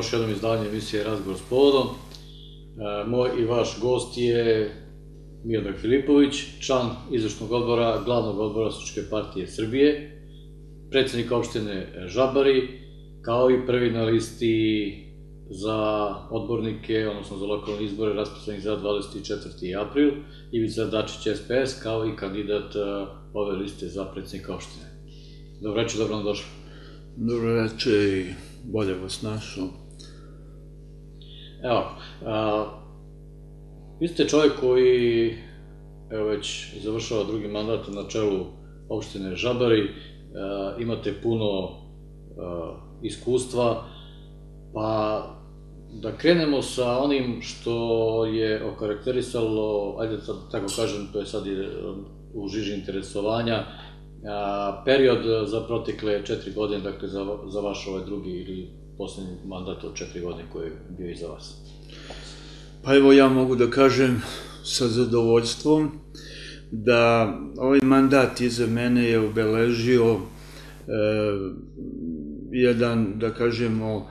još jednom izdanju emisije Razgovor s povodom. Moj i vaš gost je Miodrag Filipović, član izvršnog odbora Glavnog odbora Socijalističke partije Srbije, predsjednik opštine Žabari, kao i prvi na listi za odbornike, odnosno za lokalne izbore raspisani za 24. april, Ivica Dačić SPS, kao i kandidat ove liste za predsjednika opštine. Dobro večer, dobro nam došli. Dobro večer i bolje vas našao. Evo, vi ste čovjek koji već završava drugi mandat na čelu opštine Žabari, imate puno iskustva, pa da krenemo sa onim što je okarakterisalo, ajde tako kažem, to je sad u žiži interesovanja, period za protekle 4 godine, dakle za vaš ovaj drugi ili poslednji mandat od 4 godine koji je bio iza vas. Pa evo ja mogu da kažem sa zadovoljstvom da ovaj mandat iza mene je obeležio jedan, da kažemo,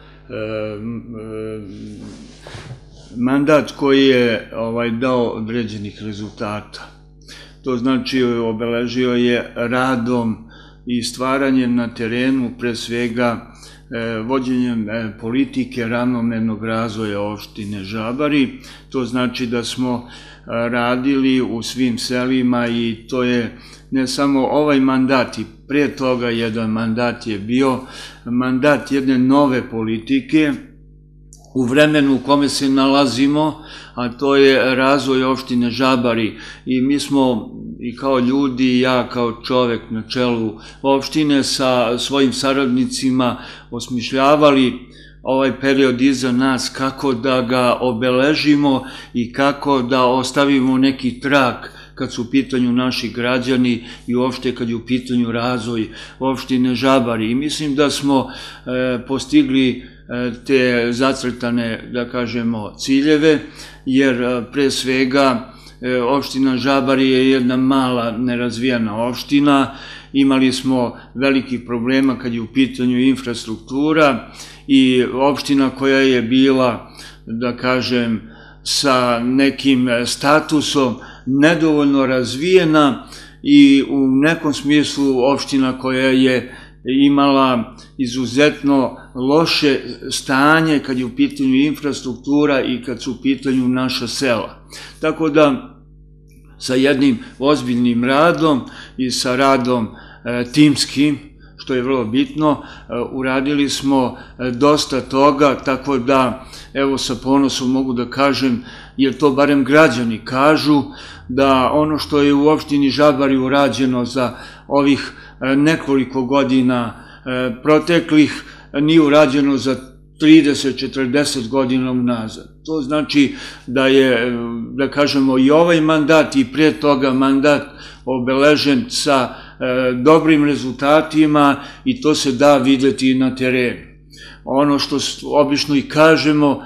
mandat koji je dao određenih rezultata. To znači obeležio je radom i stvaranjem na terenu, pre svega vođenjem politike ravnomernog razvoja opštine Žabari. To znači da smo radili u svim selima i to je ne samo ovaj mandat, i pre toga jedan mandat je bio mandat jedne nove politike u vremenu u kome se nalazimo, a to je razvoj opštine Žabari. I mi smo i kao ljudi, i ja kao čovek na čelu opštine sa svojim saradnicima osmišljavali ovaj period iza nas, kako da ga obeležimo i kako da ostavimo neki trak kad su u pitanju naši građani i uopšte kad je u pitanju razvoj opštine Žabari. I mislim da smo postigli te zacrtane, da kažemo, ciljeve, jer pre svega opština Žabari je jedna mala nerazvijena opština, imali smo velikih problema kad je u pitanju infrastruktura i opština koja je bila, da kažem, sa nekim statusom nedovoljno razvijena i u nekom smislu opština koja je imala izuzetno loše stanje kad je u pitanju infrastruktura i kad su u pitanju naša sela. Tako da sa jednim ozbiljnim radom i sa radom timskim, što je vrlo bitno, uradili smo dosta toga, tako da, evo, sa ponosom mogu da kažem, jer to barem građani kažu, da ono što je u opštini Žabari urađeno za ovih nekoliko godina proteklih nije urađeno za 30-40 godina unazad. To znači da je, da kažemo, i ovaj mandat i pre toga mandat obeležen sa dobrim rezultatima i to se da videti na terenu. Ono što obično i kažemo,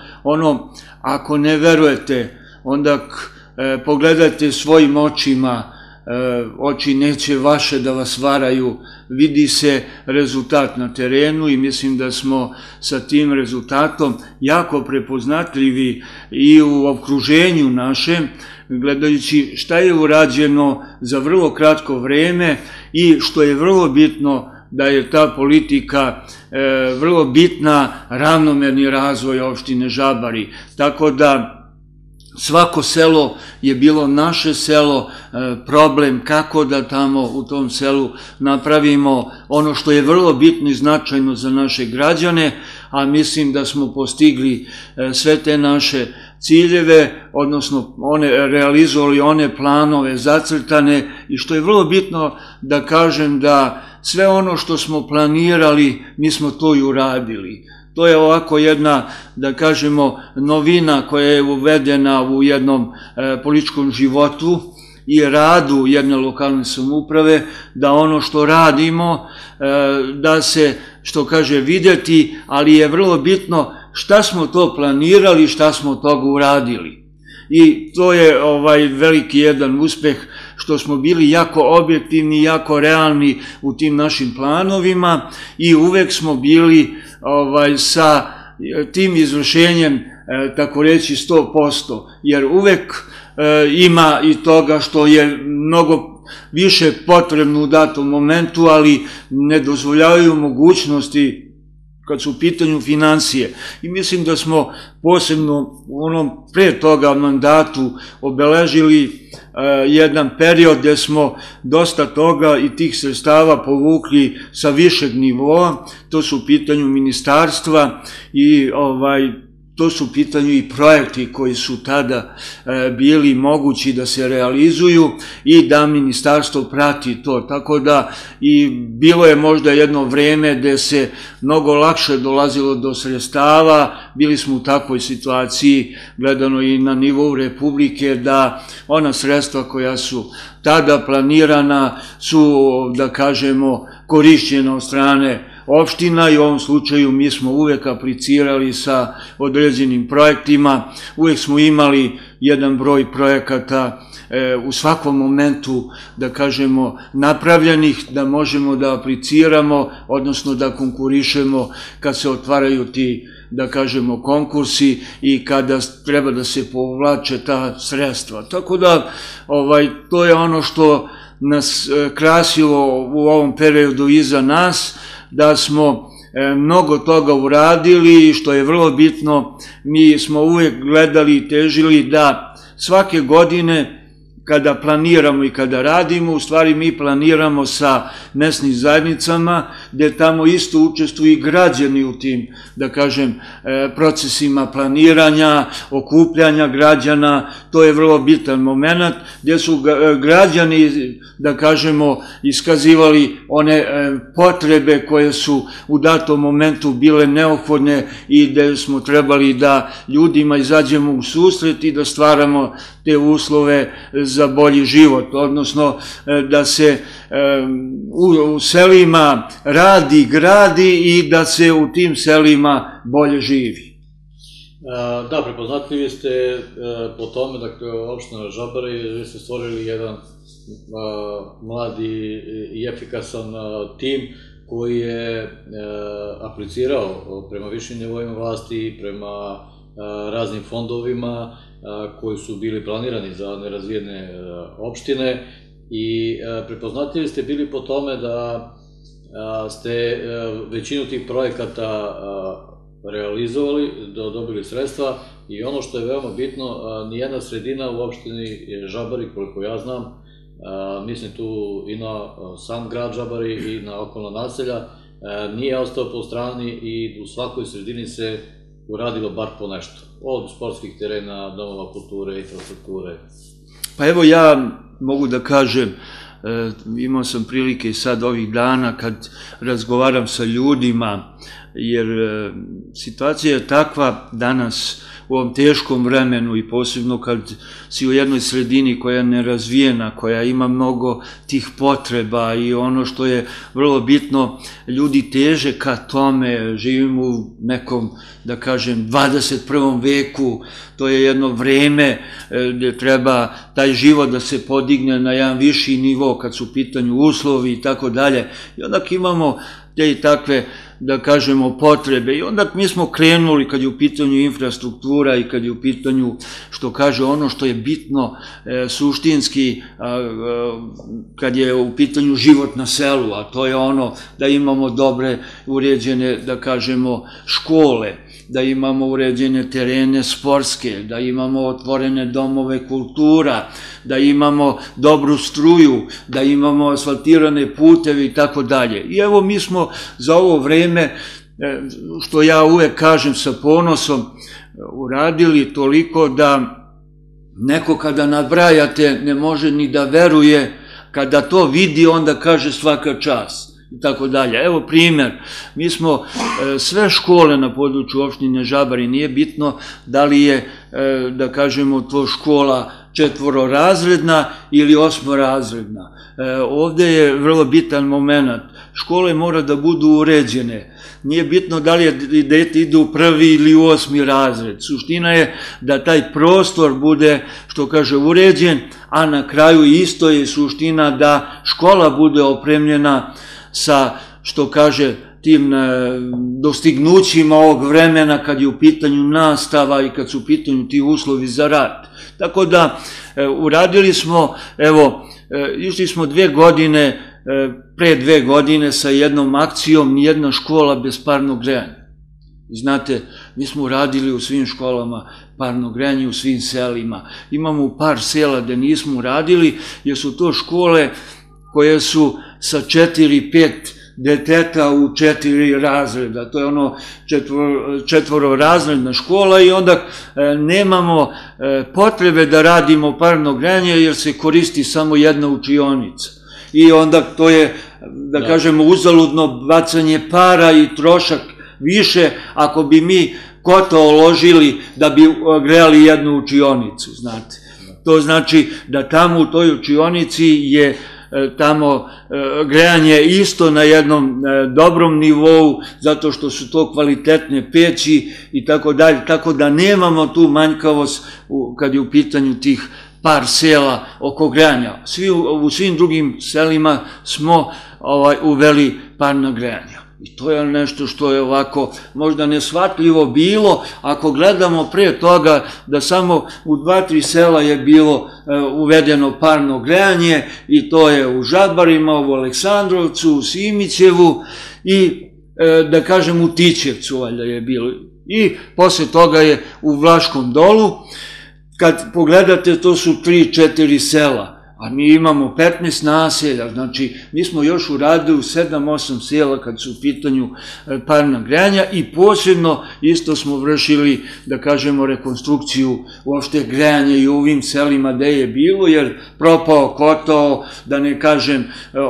ako ne verujete, onda pogledajte svojim očima, oči neće vaše da vas varaju, vidi se rezultat na terenu i mislim da smo sa tim rezultatom jako prepoznatljivi i u okruženju našem, gledajući šta je urađeno za vrlo kratko vreme i što je vrlo bitno, da je ta politika vrlo bitna, ravnomerni razvoj opštine Žabari. Tako da svako selo je bilo naše selo, problem kako da tamo u tom selu napravimo ono što je vrlo bitno i značajno za naše građane, a mislim da smo postigli sve te naše ciljeve, odnosno realizovali one planove zacrtane i što je vrlo bitno da kažem da sve ono što smo planirali, mi smo to i uradili. To je ovako jedna, da kažemo, novina koja je uvedena u jednom političkom životu i radu jedne lokalne samouprave, da ono što radimo, da se, što kaže, videti, ali je vrlo bitno šta smo to planirali, šta smo toga uradili. I to je veliki jedan uspeh što smo bili jako objektivni, jako realni u tim našim planovima i uvek smo bili sa tim izvršenjem, tako reći, 100%, jer uvek ima i toga što je mnogo više potrebno u datom momentu, ali ne dozvoljavaju mogućnosti kad su u pitanju financije. I mislim da smo posebno u onom pre toga mandatu obeležili jedan period gde smo dosta toga i tih sredstava povukli sa višeg nivoa. To su u pitanju ministarstva i to su u pitanju i projekti koji su tada bili mogući da se realizuju i da ministarstvo prati to. Tako da i bilo je možda jedno vreme gde se mnogo lakše dolazilo do sredstava, bili smo u takvoj situaciji, gledano i na nivou Republike, da ona sredstva koja su tada planirana su, da kažemo, korišćena od strane opština i u ovom slučaju mi smo uvek aplicirali sa određenim projektima, uvek smo imali jedan broj projekata u svakom momentu, da kažemo, napravljenih, da možemo da apliciramo, odnosno da konkurišemo kad se otvaraju ti, da kažemo, konkursi i kada treba da se povlače ta sredstva. Tako da, to je ono što nas krasilo u ovom periodu iza nas, da smo mnogo toga uradili i što je vrlo bitno, mi smo uvek gledali i težili da svake godine kada planiramo i kada radimo, u stvari mi planiramo sa mesnim zajednicama, gde tamo isto učestvuju i građani u tim, da kažem, procesima planiranja, okupljanja građana. To je vrlo bitan moment, gde su građani, da kažemo, iskazivali one potrebe koje su u datom momentu bile neophodne i gde smo trebali da ljudima izađemo u susret i da stvaramo te uslove za bolji život, odnosno da se u selima radi, gradi i da se u tim selima bolje živi. Da, prepoznatljivi ste po tome, dakle, opština Žabari, vi ste stvorili jedan mladi i efikasan tim koji je aplicirao prema višim nivoima vlasti i prema raznim fondovima koji su bili planirani za nerazvijene opštine i prepoznatljivi ste bili po tome da ste većinu tih projekata realizovali, dobili sredstva i ono što je veoma bitno, nijedna sredina u opštini Žabari, koliko ja znam, mislim tu i na sam grad Žabari i na okolna naselja, nije ostao po strani i u svakoj sredini se uradilo bar po nešto, od sportskih terena, domova kulture, infrastrukture. Pa evo ja mogu da kažem, imao sam prilike i sad ovih dana kad razgovaram sa ljudima, jer situacija je takva danas u ovom teškom vremenu i posebno kad si u jednoj sredini koja je nerazvijena, koja ima mnogo tih potreba i ono što je vrlo bitno, ljudi teže ka tome, živimo u nekom, da kažem, 21. veku, to je jedno vreme gde treba taj život da se podigne na jedan viši nivo kad su u pitanju uslovi i tako dalje. I onda imamo te i takve, da kažemo, potrebe i onda mi smo krenuli kad je u pitanju infrastruktura i kad je u pitanju, što kaže, ono što je bitno suštinski kad je u pitanju život na selu, a to je ono da imamo dobre uređene, da kažemo, škole, da imamo uređene terene sportske, da imamo otvorene domove kultura, da imamo dobru struju, da imamo asfaltirane puteve i tako dalje. I evo mi smo za ovo vreme, što ja uvek kažem sa ponosom, uradili toliko da neko kada nabrajate ne može ni da veruje, kada to vidi onda kaže svaka čast i tako dalje. Evo primer, mi smo sve škole na području opštine Žabari, nije bitno da li je, da kažemo, to škola četvororazredna ili osmorazredna. Ovde je vrlo bitan moment. Škole mora da budu uređene. Nije bitno da li je dete ide u 1. ili u 8. razred. Suština je da taj prostor bude, što kaže, uređen, a na kraju isto je suština da škola bude opremljena sa, što kaže, tim dostignućima ovog vremena kad je u pitanju nastava i kad su u pitanju ti uslovi za rad. Tako da uradili smo, evo, išli smo 2 godine, pre 2 godine sa jednom akcijom Nijedna škola bez parnog grejanja. Znate, mi smo uradili u svim školama parno grejanje, u svim selima. Imamo par sela gde nismo uradili, jer su to škole koje su sa 4-5 deteta u 4 razreda. To je ono četvororazredna škola i onda nemamo potrebe da radimo parno grejanje jer se koristi samo jedna učionica. I onda to je, da kažemo, uzaludno bacanje para i trošak više ako bi mi kotao uložili da bi grejali jednu učionicu, znate. To znači da tamo u toj učionici je tamo grejanje isto na jednom dobrom nivou, zato što su to kvalitetne peći i tako dalje, tako da nemamo tu manjkavost kad je u pitanju tih par sela oko grejanja. U svim drugim selima smo uveli parna grejanja. I to je nešto što je ovako možda neshvatljivo bilo ako gledamo pre toga da samo u 2-3 sela je bilo uvedeno parno grejanje i to je u Žabarima, u Aleksandrovcu, u Simićevu i da kažem u Tićevcu valjda je bilo. I posle toga je u Vlaškom Dolu. Kad pogledate, to su 3-4 sela, a mi imamo 15 naselja, znači mi smo još uradili u 7-8 sela kad su u pitanju parna grejanja i posebno isto smo vršili, da kažemo, rekonstrukciju uopšte grejanja i u ovim selima gde je bilo, jer propao kotao, da ne kažem,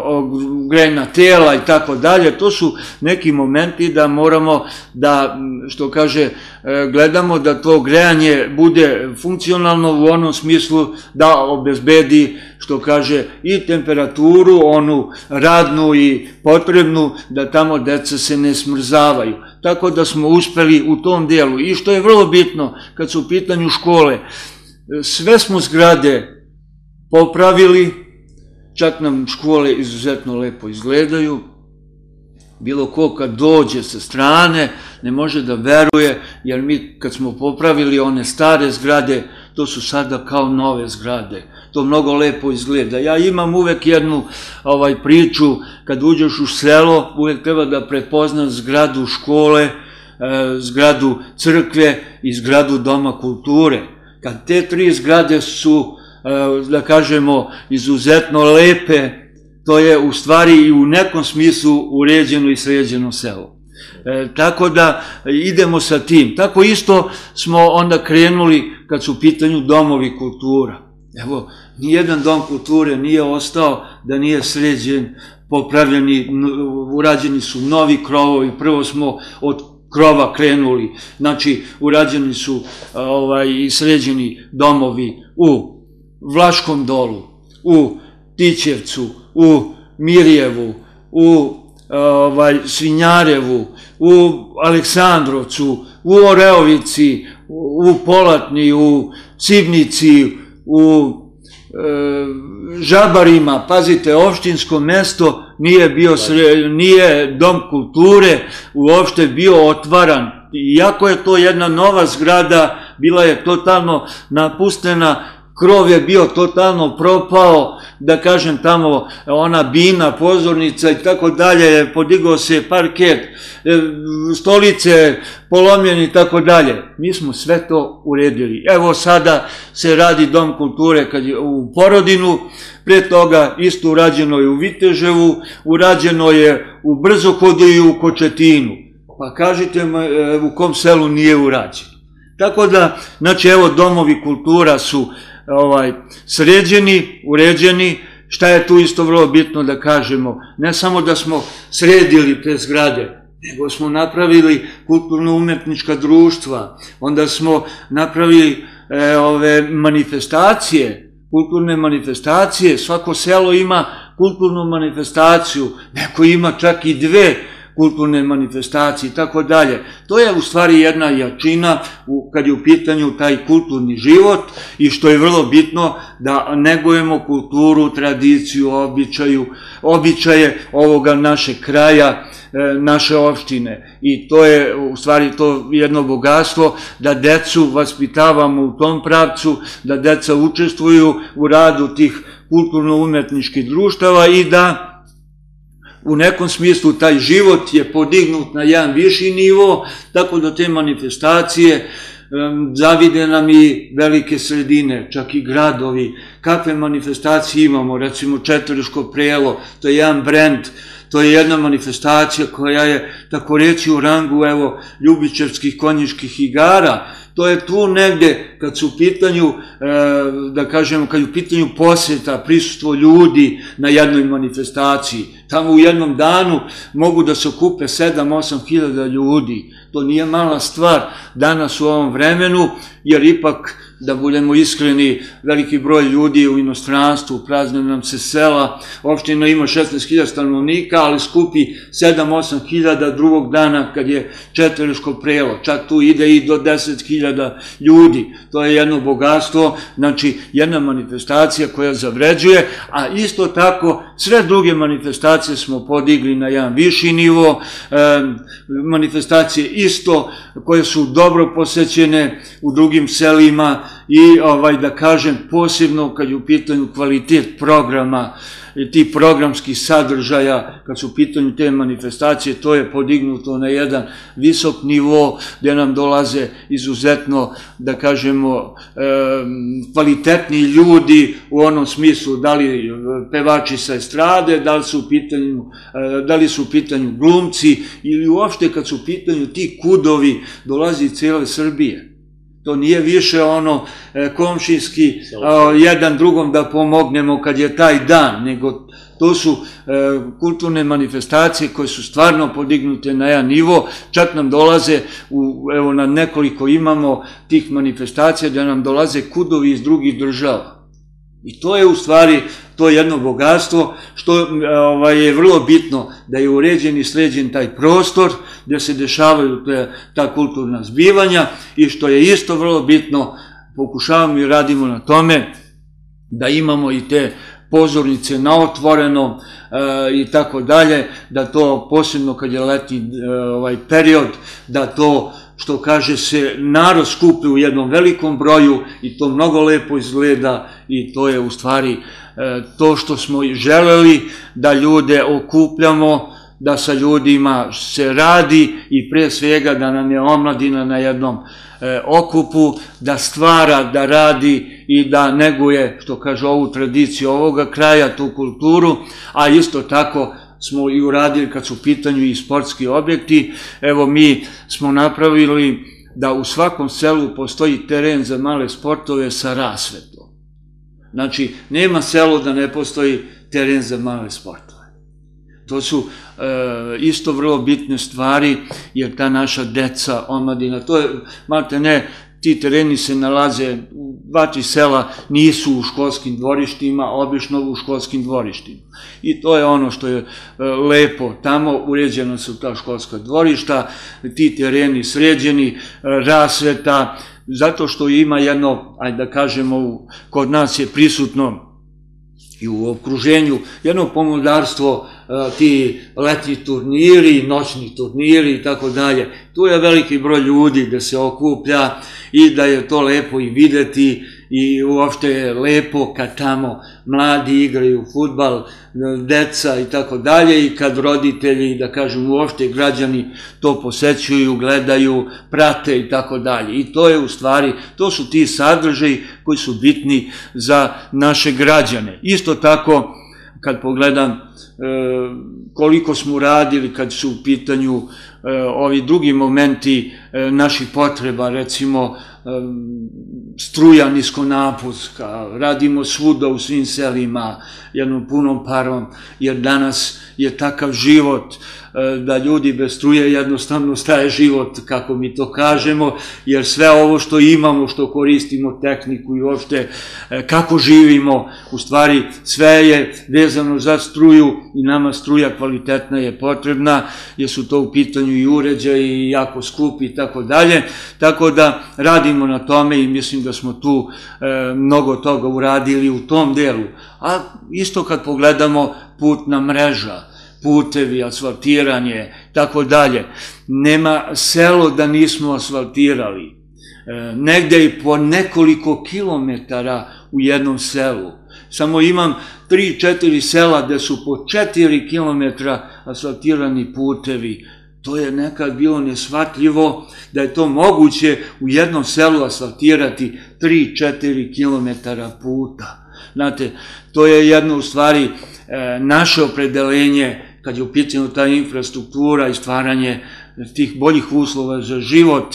grejna tela i tako dalje, to su neki momenti da moramo da, što kaže, gledamo da to grejanje bude funkcionalno u onom smislu da obezbedi, što kaže, i temperaturu, onu radnu i potrebnu, da tamo deca se ne smrzavaju. Tako da smo uspeli u tom delu. I što je vrlo bitno, kad su u pitanju škole, sve smo zgrade popravili, čak nam škole izuzetno lepo izgledaju. Bilo ko kad dođe sa strane ne može da veruje, jer mi kad smo popravili one stare zgrade, to su sada kao nove zgrade. To mnogo lepo izgleda. Ja imam uvek jednu priču, kad uđeš u selo, uvek treba da prepoznaš zgradu škole, zgradu crkve i zgradu Doma kulture. Kad te 3 zgrade su, da kažemo, izuzetno lepe, to je u stvari i u nekom smislu uređeno i sređeno selo. Tako da idemo sa tim. Tako isto smo onda krenuli kad su u pitanju domovi kultura. Evo, nijedan dom kulture nije ostao da nije sređen, popravljeni, urađeni su novi krovovi. Prvo smo od krova krenuli, znači urađeni su i sređeni domovi u Vlaškom Dolu, u Tićevcu, u Mirjevu, u Svinjarevu, u Aleksandrovcu, u Oreovici, u Polatni, u Cibnici, u Žabarima. Pazite, opštinsko mesto nije dom kulture uopšte bio otvaran. Iako je to jedna nova zgrada, bila je totalno napuštena, krov je bio totalno propao, da kažem tamo ona bina, pozornica i tako dalje, podigao se parket, stolice polomljeni i tako dalje. Mi smo sve to uredili. Evo sada se radi dom kulture u Porodinu, pre toga isto urađeno je u Viteževu, urađeno je u Brzohodu i u Kočetinu. Pa kažite u kom selu nije urađeno. Tako da, znači evo domovi kultura su sređeni, uređeni. Šta je tu isto vrlo bitno da kažemo? Ne samo da smo sredili te zgrade, nego smo napravili kulturno-umetnička društva, onda smo napravili ove manifestacije, kulturne manifestacije, svako selo ima kulturnu manifestaciju, neko ima čak i 2 kulturne manifestacije i tako dalje. To je u stvari jedna jačina kad je u pitanju taj kulturni život i što je vrlo bitno da negujemo kulturu, tradiciju, običaje ovoga našeg kraja naše opštine. I to je u stvari to jedno bogatstvo, da decu vaspitavamo u tom pravcu, da deca učestvuju u radu tih kulturno-umetničkih društava i da u nekom smislu taj život je podignut na jedan viši nivo, tako da te manifestacije zavide nam i velike sredine, čak i gradovi. Kakve manifestacije imamo, recimo Četvrško prelo, to je jedan brend, to je jedna manifestacija koja je, tako reći, u rangu, evo, Ljubičevskih konjičkih igara. To je tu negde, kad su u pitanju, da kažemo, kad je u pitanju posjeta, prisustvo ljudi na jednoj manifestaciji. Tamo u jednom danu mogu da se okupe 7-8 hiljada ljudi. To nije mala stvar danas u ovom vremenu, jer ipak, da budemo iskreni, veliki broj ljudi u inostranstvu, prazne nam se sela, opština ima 16.000 stanovnika, ali skupi 7-8 hiljada drugog dana kad je Četvrško prelo, čak tu ide i do 10.000 ljudi. To je jedno bogatstvo, znači jedna manifestacija koja zavređuje, a isto tako sve druge manifestacije smo podigli na jedan viši nivo, manifestacije isto koje su dobro posećene u drugim selima i da kažem posebno kad je u pitanju kvalitet programa i tih programskih sadržaja, kad su u pitanju te manifestacije, to je podignuto na jedan visok nivo gde nam dolaze izuzetno, da kažemo, kvalitetni ljudi u onom smislu, da li pevači sa estrade, da li su u pitanju glumci ili uopšte kad su u pitanju ti kudovi dolazi iz cijele Srbije. To nije više ono komšinski jedan drugom da pomognemo kad je taj dan, nego to su kulturne manifestacije koje su stvarno podignute na jedan nivo, čak nam dolaze, evo na nekoliko imamo tih manifestacija da nam dolaze kudovi iz drugih država. I to je u stvari to jedno bogatstvo što je vrlo bitno da je uređen i sređen taj prostor gde se dešavaju ta kulturna zbivanja i što je isto vrlo bitno, pokušavamo i radimo na tome da imamo i te pozornice na otvorenom i tako dalje, da to posebno kad je letnji period, da to što kaže se narod skupi u jednom velikom broju i to mnogo lepo izgleda i to je u stvari to što smo i želeli da ljude okupljamo, da sa ljudima se radi i pre svega da nam je omladina na jednom okupu, da stvara, da radi i da neguje, što kaže, ovu tradiciju ovoga kraja, tu kulturu, a isto tako smo i uradili kad su u pitanju i sportski objekti. Evo, mi smo napravili da u svakom selu postoji teren za male sportove sa rasvetom. Znači, nema selo da ne postoji teren za male sportove. To su isto vrlo bitne stvari, jer ta naša deca, omladina, to je, znate, ne, ti tereni se nalaze u 2-3 sela, nisu u školskim dvorištima, obično u školskim dvorištima. I to je ono što je lepo. Tamo uređena su ta školska dvorišta, ti tereni sređeni, rasveta, zato što ima jedno, ajde da kažemo, kod nas je prisutno i u okruženju jedno pomodarstvo, ti letnji turniri, noćni turniri i tako dalje. Tu je veliki broj ljudi da se okuplja i da je to lepo i videti i uopšte je lepo kad tamo mladi igraju fudbal, deca i tako dalje i kad roditelji, da kažem, uopšte građani to posećuju, gledaju, prate i tako dalje. I to je u stvari, to su ti sadržaji koji su bitni za naše građane. Isto tako, kad pogledam koliko smo radili kad su u pitanju ovi drugi momenti naših potreba, recimo struja niskonaponska, radimo svuda u svim selima jednom punom parom, jer danas je takav život da ljudi bez struje jednostavno staje život, kako mi to kažemo, jer sve ovo što imamo, što koristimo, tehniku i uopšte kako živimo, u stvari sve je vezano za struju i nama struja kvalitetna je potrebna, jer su to u pitanju i uređaji i jako skupi i tako dalje, tako da radimo na tome i mislim da smo tu mnogo toga uradili u tom delu. A isto kad pogledamo putna mreža, putevi, asfaltiranje tako dalje. Nema selo da nismo asfaltirali. Negde i po nekoliko kilometara u jednom selu. Samo imam 3-4 sela gde su po 4 kilometra asfaltirani putevi. To je nekad bilo neshvatljivo da je to moguće u jednom selu asfaltirati 3-4 kilometara puta. Znate, to je jedno u stvari naše opredelenje kad je u pitanju ta infrastruktura i stvaranje tih boljih uslova za život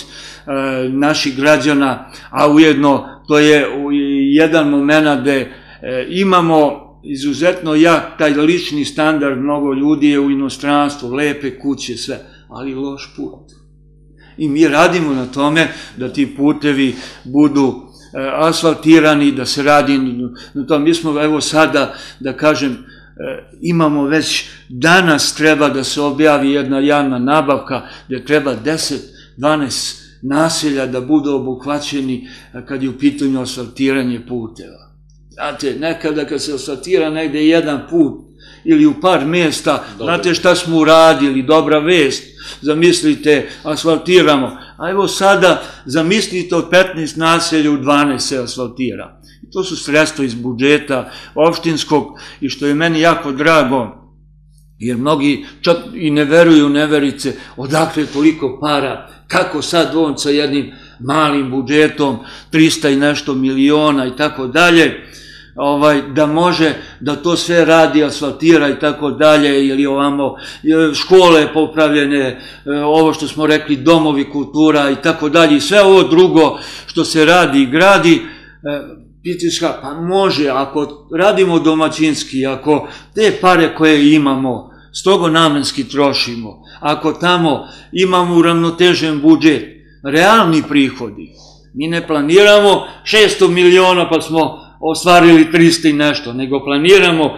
naših građana, a ujedno to je jedan moment gde imamo izuzetno jak taj lični standard, mnogo ljudi je u inostranstvu, lepe kuće, sve, ali loš put. I mi radimo na tome da ti putevi budu asfaltirani, da se radi na tom. Mi smo, evo sada, da kažem, imamo već danas treba da se objavi jedna javna nabavka gde treba 10-12 naselja da budu obuhvaćeni kad je u pitanju asfaltiranje puteva. Znate, nekada kad se asfaltira negde jedan put ili u par mjesta, znate šta smo uradili, dobra vest, zamislite, asfaltiramo. A evo sada, zamislite od 15 naselja u 12 se asfaltira. To su sredstva iz budžeta opštinskog i što je meni jako drago, jer mnogi čak i ne veruju neverice, odakle toliko para, kako sad on sa jednim malim budžetom, 300 i nešto miliona i tako dalje, da može da to sve radi, asfaltira i tako dalje, ili ovamo škole popravljene, ovo što smo rekli, domovi kultura i tako dalje, i sve ovo drugo što se radi i gradi, pritiska, pa može, ako radimo domaćinski, ako te pare koje imamo strogo namenski trošimo, ako tamo imamo uravnotežen budžet, realni prihodi, mi ne planiramo 600 miliona pa smo ostvarili 300 i nešto, nego planiramo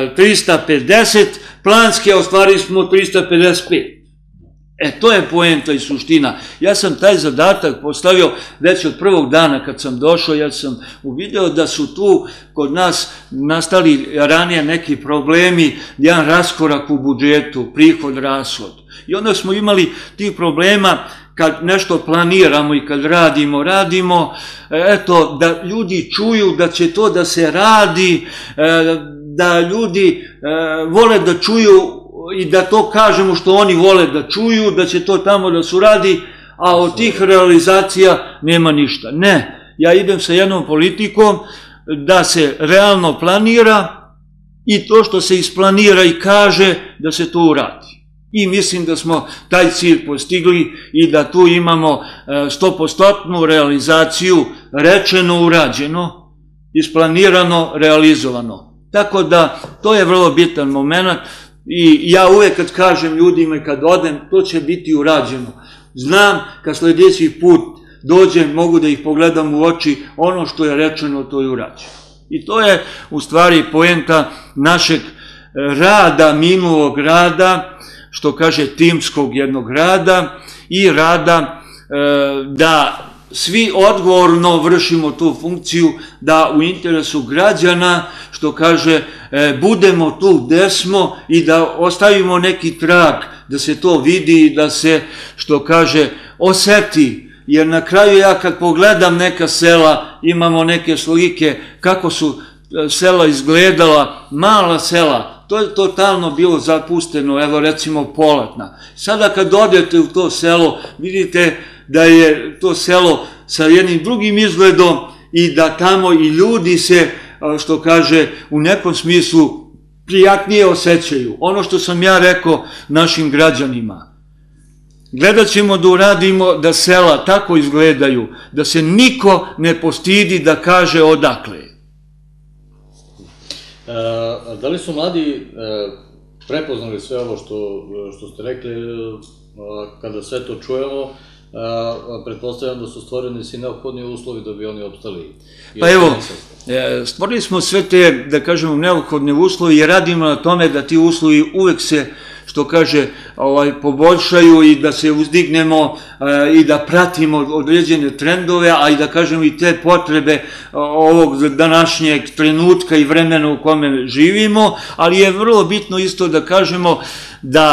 350, planski ostvarili smo 355. To je poenta i suština. Ja sam taj zadatak postavio već od prvog dana kad sam došao, ja sam uvidio da su tu kod nas nastali ranije neki problemi, jedan raskorak u budžetu, prihod, rashod. I onda smo imali tih problema kad nešto planiramo i kad radimo, eto, da ljudi čuju da će to da se radi, da ljudi vole da čuju i da to kažemo što oni vole da čuju, da će to tamo da se uradi, a od tih realizacija nema ništa. Ne, ja idem sa jednom politikom da se realno planira i to što se isplanira i kaže da se to uradi. I mislim da smo taj cilj postigli i da tu imamo 100% realizaciju, rečeno, urađeno, isplanirano, realizovano. Tako da to je vrlo bitan moment. I ja uvek kad kažem ljudima i kad odem, to će biti urađeno. Znam, kad sledeći put dođem, mogu da ih pogledam u oči, ono što je rečeno, to je urađeno. I to je u stvari poenta našeg rada, minulog rada, što kaže timskog jednog rada i rada da svi odgovorno vršimo tu funkciju, da u interesu građana, što kaže, budemo tu gde smo i da ostavimo neki trag, da se to vidi i da se, što kaže, oseti. Jer na kraju ja kad pogledam neka sela, imamo neke slike kako su sela izgledala, mala sela, to je totalno bilo zapusteno, evo recimo Polatna. Sada kad odete u to selo, vidite da je to selo sa jednim drugim izgledom i da tamo i ljudi se, što kaže, u nekom smislu prijatnije osjećaju. Ono što sam ja rekao našim građanima. Gledat ćemo da uradimo da sela tako izgledaju, da se niko ne postidi da kaže odakle. Da li su mladi prepoznali sve ovo što ste rekli, kada sve to čujemo, pretpostavljam da su stvoreni svi neophodni uslovi da bi oni opstali? Pa evo, stvorili smo sve te, da kažemo, neophodne uslovi i radimo na tome da ti uslovi uvek se, što kaže, poboljšaju i da se uzdignemo i da pratimo određene trendove, a i da kažemo i te potrebe ovog današnjeg trenutka i vremena u kome živimo, ali je vrlo bitno isto da kažemo da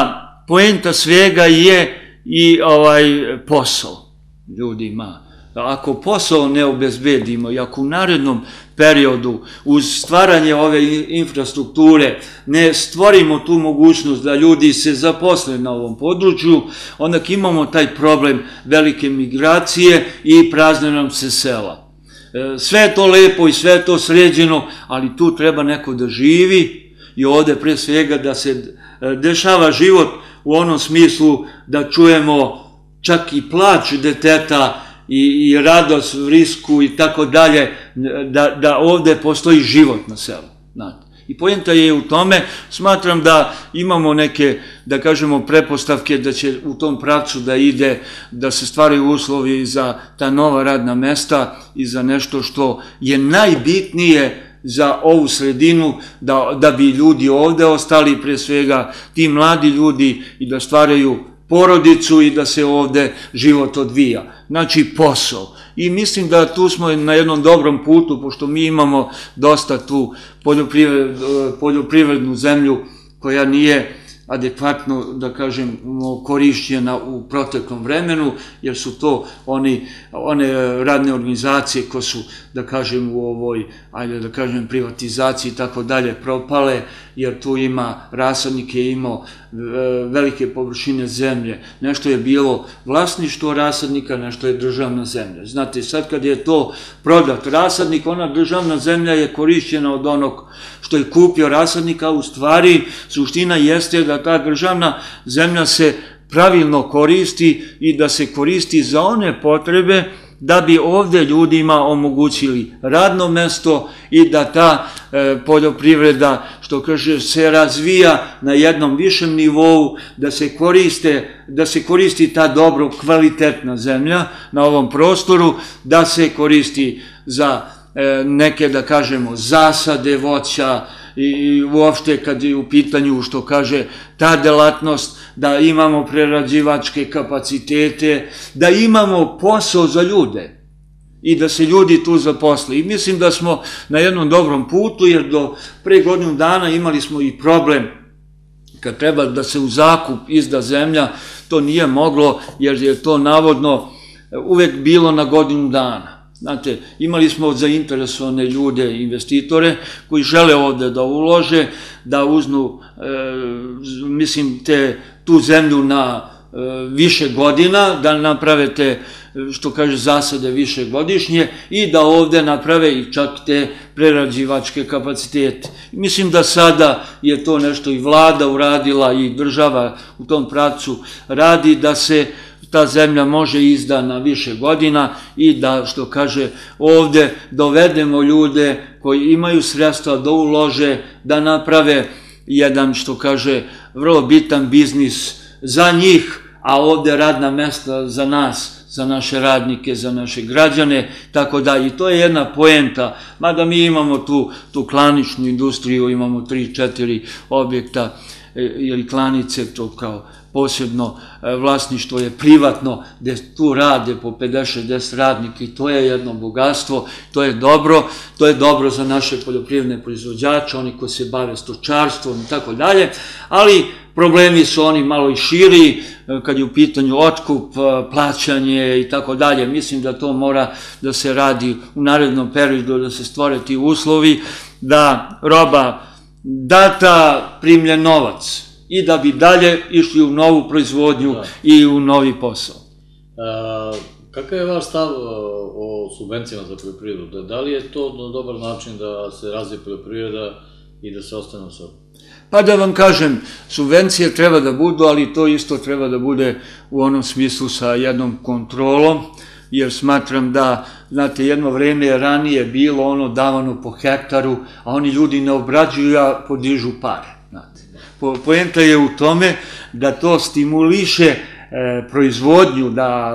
poenta svega je i posao ljudima. Ako posao ne obezbedimo i ako u narednom periodu uz stvaranje ove infrastrukture ne stvorimo tu mogućnost da ljudi se zaposle na ovom području, onda imamo taj problem velike migracije i prazne nam se sela. Sve je to lepo i sve je to sređeno, ali tu treba neko da živi i ovde pre svega da se dešava život u onom smislu da čujemo čak i plać deteta i radost, vrisku i tako dalje, da ovde postoji život na selu. I poenta je u tome, smatram da imamo neke, da kažemo, pretpostavke da će u tom pravcu da ide, da se stvaraju uslovi za ta nova radna mesta i za nešto što je najbitnije za ovu sredinu, da bi ljudi ovde ostali, pre svega ti mladi ljudi, i da stvaraju porodicu i da se ovde život odvija. Znači posao. I mislim da tu smo na jednom dobrom putu, pošto mi imamo dosta tu poljoprivrednu zemlju koja nije adekvatno, da kažem, korišćena u proteklom vremenu, jer su to one radne organizacije koje su, da kažem, u ovoj, ajde da kažem, privatizaciji i tako dalje propale, jer tu ima rasadnike, imao velike površine zemlje. Nešto je bilo vlasništvo rasadnika, nešto je državna zemlja. Znate, sad kad je to prodat rasadnik, ona državna zemlja je korišćena od onog što je kupio rasadnika, a u stvari suština jeste da ta državna zemlja se pravilno koristi i da se koristi za one potrebe da bi ovde ljudima omogućili radno mesto i da ta poljoprivreda, što kaže, se razvija na jednom višem nivou, da se koristi ta dobro kvalitetna zemlja na ovom prostoru, da se koristi za neke, da kažemo, zasade voća i uopšte kad je u pitanju, što kaže, ta delatnost, da imamo prerađivačke kapacitete, da imamo posao za ljude i da se ljudi tu zaposle. I mislim da smo na jednom dobrom putu, jer do pre godinu dana imali smo i problem kad treba da se u zakup izda zemlja, to nije moglo, jer je to navodno uvek bilo na godinu dana. Znate, imali smo zainteresovane ljude, investitore, koji žele ovde da ulože, da uznu, mislim, tu zemlju na više godina, da naprave te, što kaže, zasade višegodišnje i da ovde naprave i čak te prerađivačke kapacitete. Mislim da sada je to nešto i vlada uradila i država u tom pravcu radi, da se ta zemlja može izda na više godina i da, što kaže, ovde dovedemo ljude koji imaju sredstva da ulože, da naprave jedan, što kaže, vrlo bitan biznis za njih, a ovde radna mesta za nas, za naše radnike, za naše građane, tako da i to je jedna poenta, mada mi imamo tu klaničnu industriju, imamo 3-4 objekta ili klanice, to kao posebno vlasništvo je privatno, gde tu rade po 50-60 radnika i to je jedno bogatstvo, to je dobro za naše poljoprivredne proizvođače, oni koji se bave stočarstvom i tako dalje, ali problemi su oni malo i širi, kad je u pitanju otkup, plaćanje i tako dalje. Mislim da to mora da se radi u narednom periodu, da se stvore ti uslovi, da roba data, primljen novac i da bi dalje išli u novu proizvodnju i u novi posao. Kakav je vaš stav o subvencijama za poljoprivredu? Da li je to dobar način da se razvije poljoprivreda i da se ostane u selu? Pa da vam kažem, subvencije treba da budu, ali to isto treba da bude u onom smislu sa jednom kontrolom, jer smatram da, znate, jedno vreme je ranije bilo ono davano po hektaru, a oni ljudi ne obrađuju, a podižu pare. Poenta je u tome da to stimuliše proizvodnju,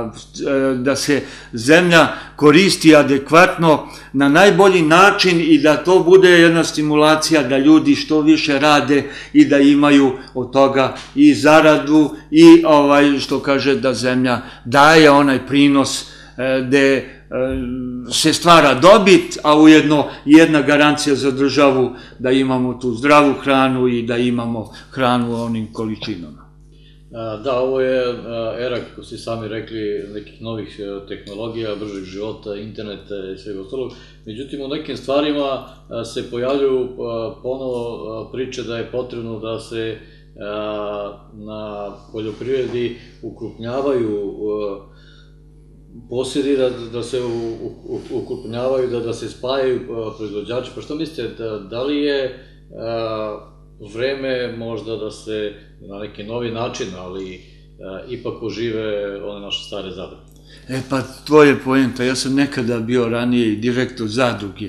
da se zemlja koristi adekvatno na najbolji način i da to bude jedna stimulacija da ljudi što više rade i da imaju od toga i zaradu i, što kaže, da zemlja daje onaj prinos gde se stvara dobit, a ujedno jedna garancija za državu da imamo tu zdravu hranu i da imamo hranu u onim količinama. Da, ovo je era, kako ste sami rekli, nekih novih tehnologija, bržeg života, interneta i svega ostalog. Međutim, u nekim stvarima se pojavljuju ponovo priče da je potrebno da se na poljoprivredi ukrupnjavaju posjedi, da se ukrupnjavaju, da se spajaju proizvođači. Pa što mislite, da li je vreme možda da se na neki novi način, ali ipak ožive one naše stare zadruge? Pa to je poenta. Ja sam nekada bio ranije i direktor zadruge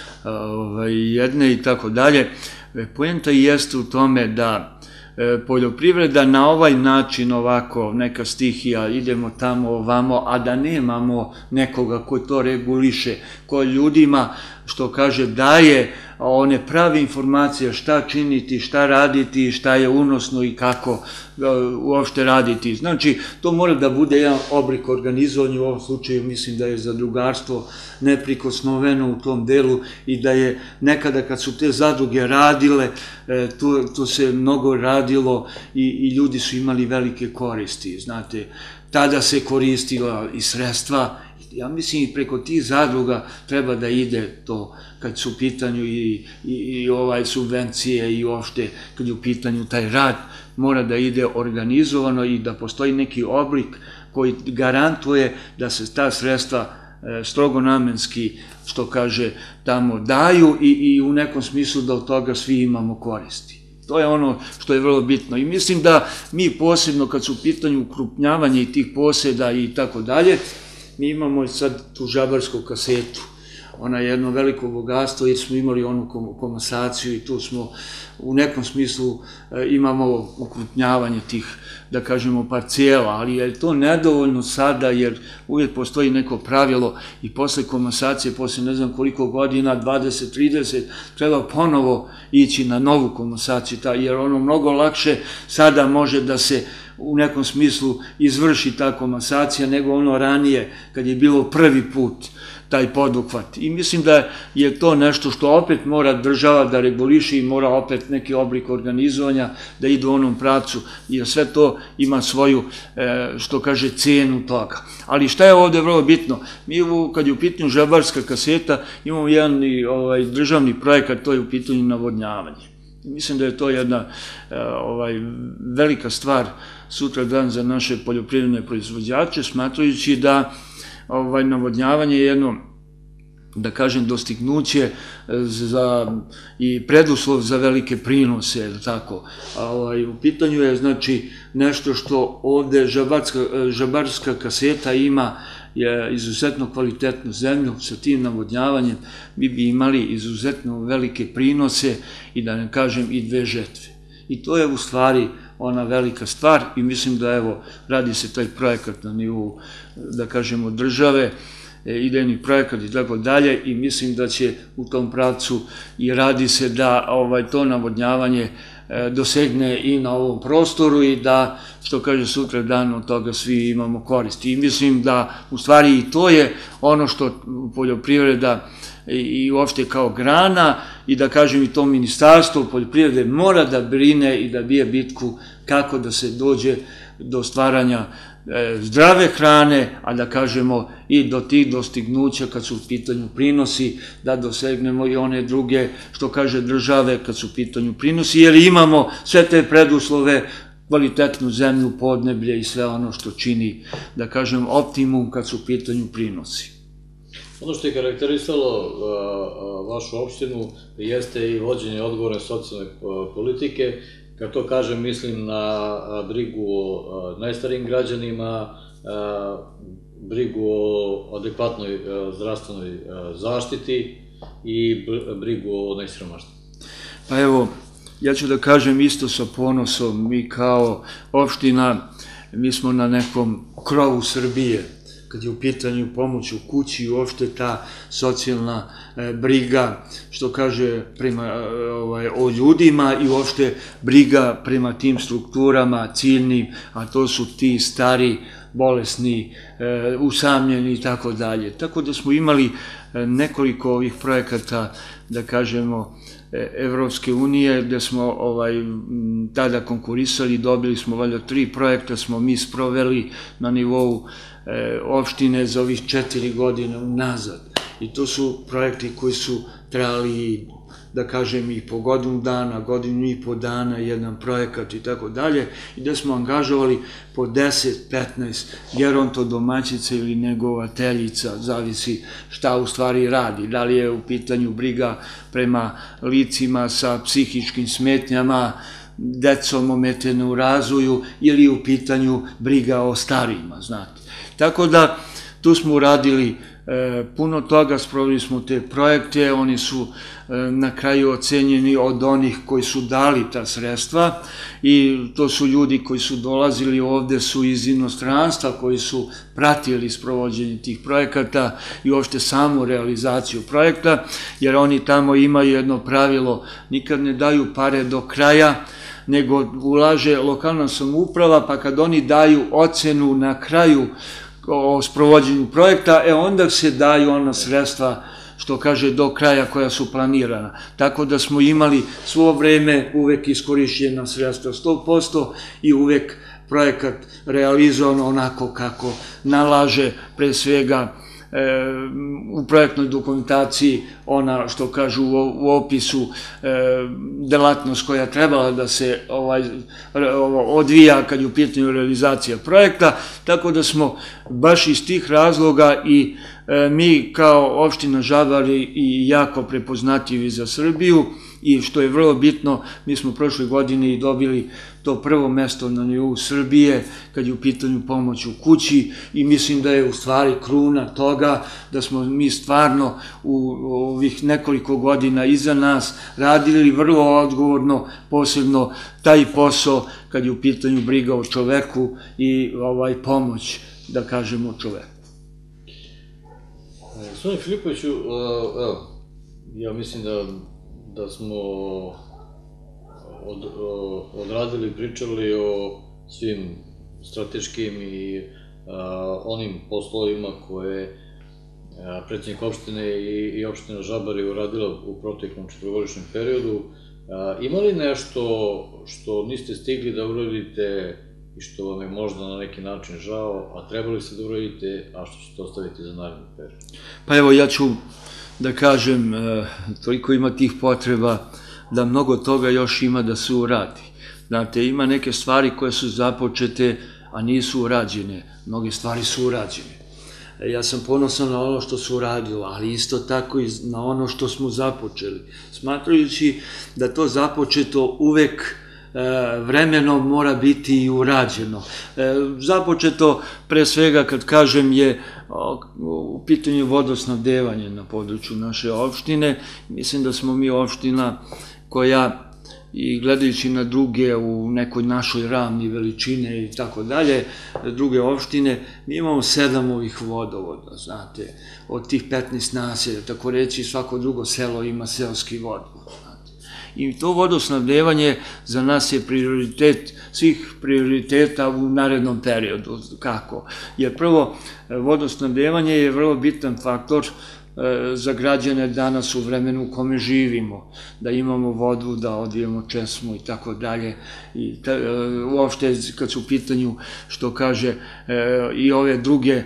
jedne i tako dalje. Poenta jeste u tome da poljoprivreda na ovaj način, ovako, neka stihija, idemo tamo, ovamo, a da nemamo nekoga ko to reguliše, ko ljudima, što kaže, daje one prave informacije šta činiti, šta raditi, šta je unosno i kako uopšte raditi. Znači, to mora da bude jedan oblik organizovanja, u ovom slučaju mislim da je zadrugarstvo neprikosnoveno u tom delu i da je nekada kad su te zadruge radile, to se mnogo radilo i ljudi su imali velike koristi, znate. Tada se koristila i sredstva. Ja mislim i preko tih zadruga treba da ide to kad su u pitanju i subvencije i uopšte kad je u pitanju taj rad, mora da ide organizovano i da postoji neki oblik koji garantuje da se ta sredstva strogo namenski, što kaže, tamo daju i u nekom smislu da od toga svi imamo koristi. To je ono što je vrlo bitno i mislim da mi posebno kad su u pitanju ukrupnjavanja i tih poseda i tako dalje, mi imamo sad tu žabarsku kasetu, ona je jedno veliko bogatstvo jer smo imali onu komasaciju i tu smo u nekom smislu imamo ukrupnjavanje tih, da kažemo, parcijela, ali je to nedovoljno sada jer uvijek postoji neko pravilo i posle komasacije, posle ne znam koliko godina, 20, 30, treba ponovo ići na novu komasaciju, jer ono mnogo lakše sada može da se u nekom smislu izvrši ta komasacija nego ono ranije kad je bilo prvi put taj poduhvat. I mislim da je to nešto što opet mora država da reguliše i mora opet neki oblik organizovanja da ide u onom pravcu, jer sve to ima svoju, što kaže, cenu toga. Ali šta je ovde vrlo bitno? Mi kad je u pitanju žabarska kaseta imamo jedan državni projekat, to je u pitanju navodnjavanje. Mislim da je to jedna velika stvar sutra dan za naše poljoprivredne proizvođače, smatrajući da navodnjavanje je jedno, da kažem, dostignuće i preduslov za velike prinose, tako. U pitanju je, znači, nešto što ovde žabarska kaseta ima je izuzetno kvalitetnu zemlju, sa tim navodnjavanjem mi bi imali izuzetno velike prinose i, da ne kažem, i 2 žetve. I to je u stvari ona velika stvar i mislim da, evo, radi se taj projekat na nivou, da kažemo, države, idejni projekat i tako dalje i mislim da će u tom pravcu i radi se da to navodnjavanje dosegne i na ovom prostoru i da, što kaže, sutra dan od toga svi imamo koristi. I mislim da u stvari i to je ono što poljoprivreda i uopšte kao grana i, da kažem, i to ministarstvo poljoprivrede mora da brine i da bije bitku kako da se dođe do stvaranja zdrave hrane, a da kažemo i do tih dostignuća kad su u pitanju prinosi, da dosegnemo i one druge, što kaže, države kad su u pitanju prinosi, jer imamo sve te preduslove, kvalitetnu zemlju, podneblje i sve ono što čini, da kažem, optimum kad su u pitanju prinosi. Ono što je karakterisalo vašu opštinu jeste i vođenje odgovorne socijalne politike. Kad to kažem, mislim na brigu o najstarijim građanima, brigu o adekvatnoj zdravstvenoj zaštiti i brigu o najsiromašnijim. Pa evo, ja ću da kažem isto sa ponosom, mi kao opština, mi smo na nekom krovu Srbije, kad je u pitanju pomoć u kući i uopšte ta socijalna briga, što kaže, o ljudima i uopšte briga prema tim strukturama ciljnim, a to su ti stari bolesni, usamljeni i tako dalje. Tako da smo imali nekoliko ovih projekata, da kažemo, Evropske unije, gde smo tada konkurisali, dobili smo valjda 3 projekta, smo mi sproveli na nivou opštine za ovih 4 godine unazad. I to su projekti koji su trajali, da kažem, i po godinu dana, godinu i po dana, jedan projekat i tako dalje, i da smo angažovali po 10-15 gerontodomaćica ili negovateljica, zavisi šta u stvari radi, da li je u pitanju briga prema licima sa psihičkim smetnjama, decom ometene u razvoju, ili u pitanju briga o starijima, znate. Tako da tu smo uradili puno toga, sproveli smo te projekte, oni su na kraju ocenjeni od onih koji su dali ta sredstva, i to su ljudi koji su dolazili ovde, su iz inostranstva, koji su pratili sprovođenje tih projekata i uopšte samu realizaciju projekta, jer oni tamo imaju jedno pravilo, nikad ne daju pare do kraja, nego ulaže lokalna samouprava, pa kad oni daju ocenu na kraju o sprovođenju projekta, onda se daju ona sredstva, što kaže, do kraja koja su planirana. Tako da smo imali svo vreme uvek iskorišćena sredstva 100% i uvek projekat realizovan onako kako nalaže, pre svega u projektnoj dokumentaciji, ona, što kažu, u opisu delatnost koja trebala da se odvija kad je u pitanju realizacija projekta, tako da smo baš iz tih razloga i mi kao opština Žabari i jako prepoznatljivi za Srbiju, i što je vrlo bitno, mi smo prošle godine i dobili to prvo mesto na nivou Srbije kad je u pitanju pomoć u kući, i mislim da je u stvari kruna toga da smo mi stvarno u ovih nekoliko godina iza nas radili vrlo odgovorno, posebno taj posao kad je u pitanju briga o čoveku i pomoć, da kažemo, čoveku. Gospodine Filipoviću, ja mislim da smo odradili i pričali o svim strateškim i onim poslovima koje predsjednik opštine i opština Žabari uradila u proteklom 4-godišnjem periodu. Ima li nešto što niste stigli da uradite i što vam je možda na neki način žao, a trebali ste da uradite, a što ćete ostaviti za naredni period? Pa evo, ja ću da kažem, toliko ima tih potreba da mnogo toga još ima da se uradi. Znate, ima neke stvari koje su započete, a nisu urađene. Mnoge stvari su urađene. Ja sam ponosan na ono što su uradilo, ali isto tako i na ono što smo započeli. Smatrajući da to započeto uvek vremenom mora biti i urađeno. Započeto, pre svega, kad kažem, je u pitanju vodosnabdevanje na području naše opštine. Mislim da smo mi opština koja, i gledajući na druge u nekoj našoj ravni veličine i tako dalje, druge opštine, mi imamo 7 ovih vodovoda, znate, od tih 15 naselja, tako reći, svako drugo selo ima seoski vodovod. I to vodosnabdevanje za nas je prioritet svih prioriteta u narednom periodu. Kako? Jer prvo, vodosnabdevanje je vrlo bitan faktor za građane danas u vremenu u kome živimo, da imamo vodu, da odvijemo česmu i tako dalje. Uopšte, kad su u pitanju, što kaže, i ove druge,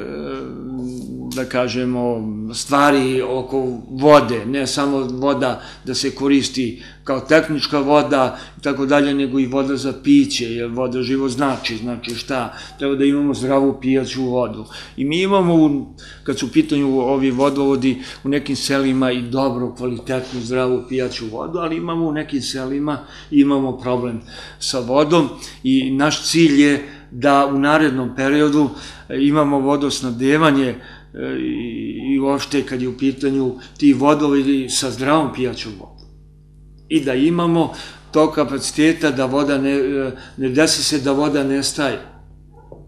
da kažemo, stvari oko vode, ne samo voda da se koristi kao tehnička voda i tako dalje, nego i voda za piće, jer voda živo znači šta, treba da imamo zdravu pijaću vodu. I mi imamo, kad su u pitanju ovi vodovodi, u nekim selima i dobro, kvalitetnu, zdravu pijaću vodu, ali imamo u nekim selima, imamo problem sa vodom, i naš cilj je da u narednom periodu imamo vodosnabdevanje i uopšte kad je u pitanju ti vodovodi sa zdravom pijaćom vodom. I da imamo to kapaciteta da voda ne desi se da voda nestaje.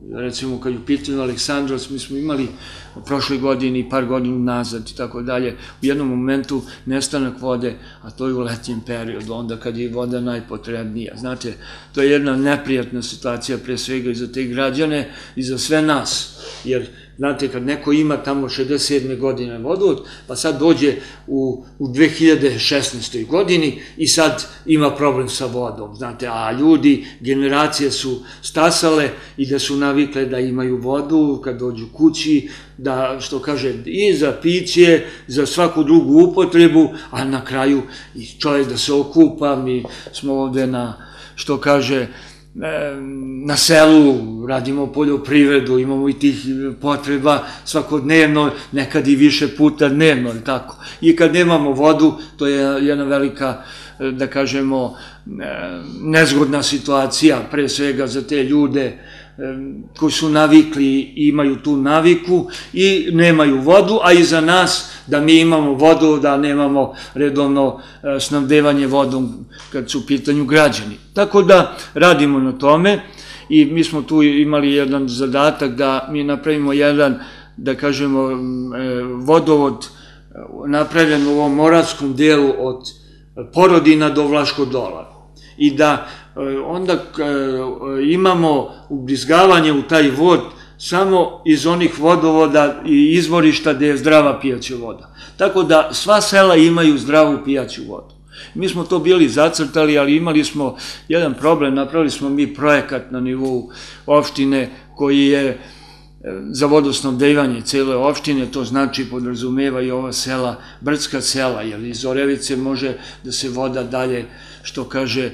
recimo kad je u pitanju Aleksandrovac, mi smo imali prošle godine i par godina nazad i tako dalje, u jednom momentu nestanak vode, a to je u letnjem periodu, onda kad je voda najpotrebnija. Znate, to je jedna neprijatna situacija pre svega i za te građane i za sve nas, jer znate, kad neko ima tamo 67. godine vodovod, pa sad dođe u 2016. godini i sad ima problem sa vodom, znate, a ljudi, generacije su stasale i da su navikle da imaju vodu kad dođu kući, da, što kaže, i za piće, za svaku drugu upotrebu, a na kraju i čovjek da se okupa. Mi smo ovde na, što kaže, na selu, radimo poljoprivredu, imamo i tih potreba svakodnevno, nekad i više puta dnevno, tako. I kad nemamo vodu, to je jedna velika, da kažemo, nezgodna situacija, pre svega za te ljude koji su navikli i imaju tu naviku i nemaju vodu, a i za nas da mi imamo vodu, da nemamo redovno snabdevanje vodom kad su u pitanju građani. Tako da radimo na tome i mi smo tu imali jedan zadatak da mi napravimo jedan, da kažemo, vodovod napravljen u ovom moravskom delu od Porodina do Vlaškog Dola. I da onda imamo ubrizgavanje u taj vod samo iz onih vodovoda i izvorišta gde je zdrava pijaća voda. Tako da sva sela imaju zdravu pijaću vodu. Mi smo to bili zacrtali, ali imali smo jedan problem, napravili smo mi projekat na nivou opštine koji je za vodosnabdevanje cele opštine, to znači podrazumeva i ova sela, brdska sela, jer iz Orevice može da se voda dalje, što kaže,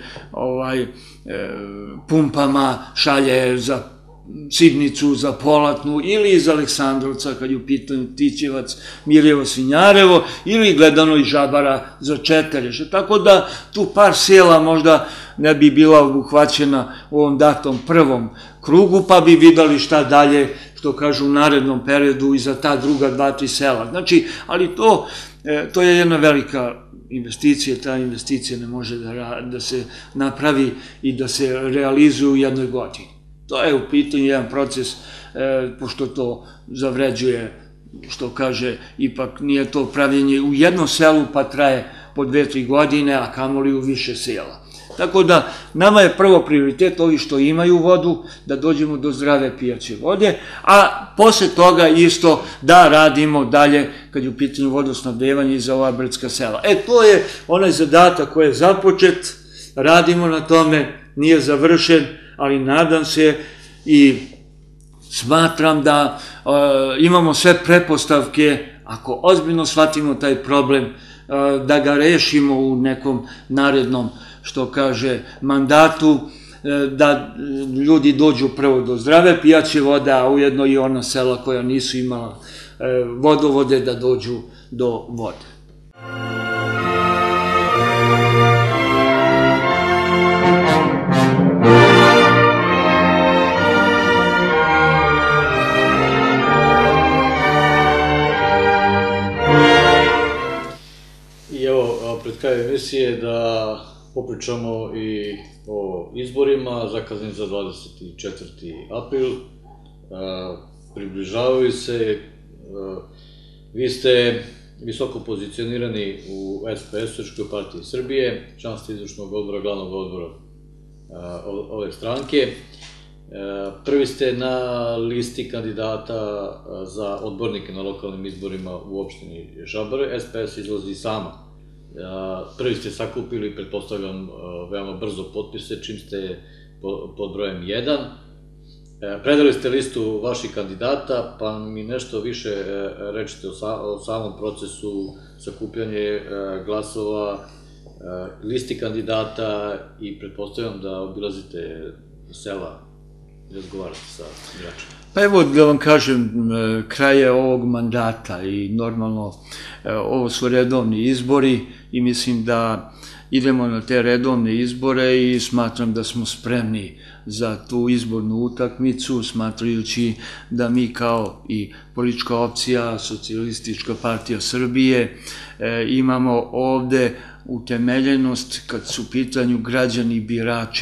pumpama šalje za Sidnicu, za Polatnu ili iz Aleksandrovca kad je u pitanju Tićevac, Mirjevo, Svinjarevo ili gledano iz Žabara za Četereše. Tako da tu par sela možda ne bi bila obuhvaćena u ovom datom prvom krugu, pa bi videli šta dalje, što kažu, u narednom periodu i za ta druga 2-3 sela. Znači, ali to je jedna velika investicija, ta investicija ne može da se napravi i da se realizuje u jednoj godini. To je u pitanju jedan proces, pošto to zavređuje, što kaže, ipak nije to pravljenje u jednom selu pa traje po 2-3 godine, a kamoli u više sela. Tako da, nama je prvo prioritet ovi što imaju vodu, da dođemo do zdrave pijaće vode, a posle toga isto da radimo dalje kad je u pitanju vodosnabdevanje i za ova brdska sela. To je onaj zadatak koji je započet, radimo na tome, nije završen, ali nadam se i smatram da imamo sve pretpostavke, ako ozbiljno shvatimo taj problem, da ga rešimo u nekom narednom, što kaže, mandatu, da ljudi dođu prvo do zdrave pijaće vode, a ujedno i ona sela koja nisu imala vodovode da dođu do vode. I evo, pred kraj emisije da popričamo i o izborima zakazanim za 24. april. Približavaju se, vi ste visoko pozicionirani u SPS, Srpskoj partiji Srbije, član ste izvršnog odbora, glavnog odbora ove stranke. Prvi ste na listi kandidata za odbornike na lokalnim izborima u opštini Žabare. SPS izlazi sama. Prvi ste sakupili, pretpostavljam, veoma brzo potpise, čim ste pod brojem 1. Predali ste listu vaših kandidata, pa mi nešto više rečite o samom procesu sakupljanja glasova, listi kandidata i pretpostavljam da obilazite sela i razgovarate sa igračima. Pa evo da vam kažem, kraj je ovog mandata i normalno ovo su redovni izbori i mislim da idemo na te redovne izbore i smatram da smo spremni za tu izbornu utakmicu, smatrajući da mi kao i politička opcija, Socijalistička partija Srbije, imamo ovde utemeljenost kad su u pitanju građani birači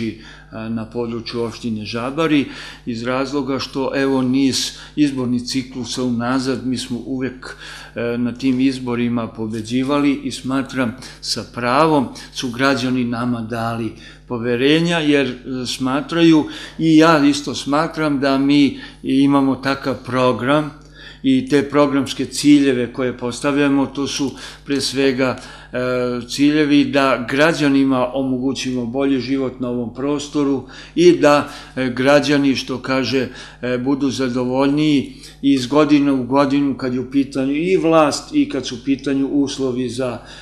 na području opštine Žabari, iz razloga što evo niz izbornih ciklusa unazad mi smo uvek na tim izborima pobeđivali i smatram sa pravom su građani nama dali poverenja, jer smatraju, i ja isto smatram, da mi imamo takav program i te programske ciljeve koje postavljamo, to su pre svega ciljevi da građanima omogućimo bolji život na ovom prostoru i da građani, što kaže, budu zadovoljniji iz godine u godinu kad je u pitanju i vlast i kad su u pitanju uslovi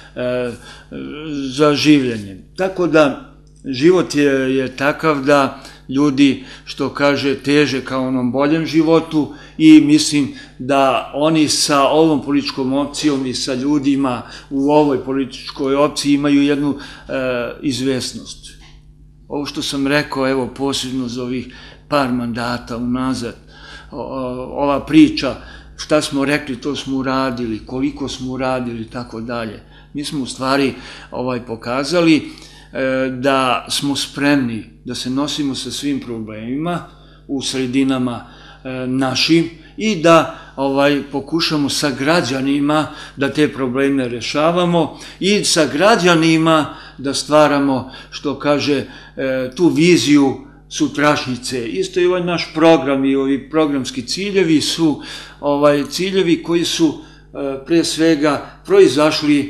za življenje. Tako da život je takav da ljudi, što kaže, teže ka onom boljem životu i mislim da oni sa ovom političkom opcijom i sa ljudima u ovoj političkoj opciji imaju jednu izvesnost. Ovo što sam rekao, evo, posebno za ovih par mandata unazad, ova priča, šta smo rekli, to smo uradili, koliko smo uradili i tako dalje. Mi smo u stvari pokazali da smo spremni da se nosimo sa svim problemima u sredinama našim i da pokušamo sa građanima da te probleme rešavamo i sa građanima da stvaramo, što kaže, tu viziju sutrašnjice. Isto i ovaj naš program i ovi programski ciljevi su ciljevi koji su pre svega proizašli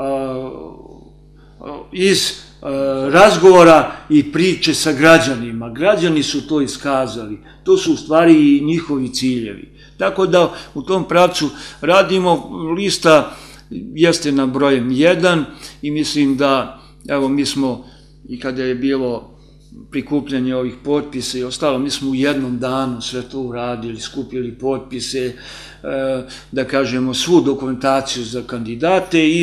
iz razgovora i priče sa građanima. Građani su to iskazali. To su u stvari i njihovi ciljevi. Tako da u tom pravcu radimo. Lista jeste na brojem 1 i mislim da, evo, mi smo, i kada je bilo prikupljanje ovih potpisa i ostalo, mi smo u jednom danu sve to uradili, skupili potpise, da kažemo, svu dokumentaciju za kandidate i,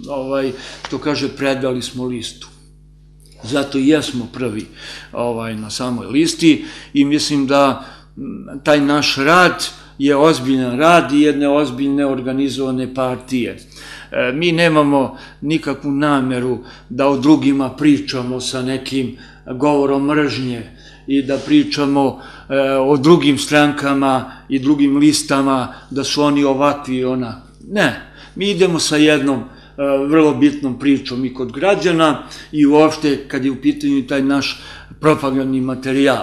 to kaže, predali smo listu. Zato i jesmo prvi na samoj listi i mislim da taj naš rad je ozbiljan rad i jedne ozbiljne organizovane partije. Mi nemamo nikakvu nameru da o drugima pričamo sa nekim govorom mržnje i da pričamo o drugim strankama i drugim listama da su oni ovakvi i ona. Ne, mi idemo sa jednom vrlo bitnom pričom i kod građana i uopšte kad je u pitanju taj naš propagandni materijal.